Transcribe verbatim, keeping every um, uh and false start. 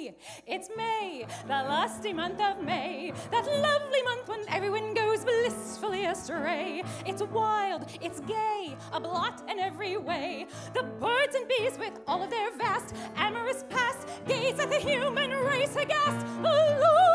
May, it's May, the lusty month of May, that lovely month when everyone goes blissfully astray. It's wild, it's gay, a blot in every way. The birds and bees with all of their vast amorous past gaze at the human race aghast. Alone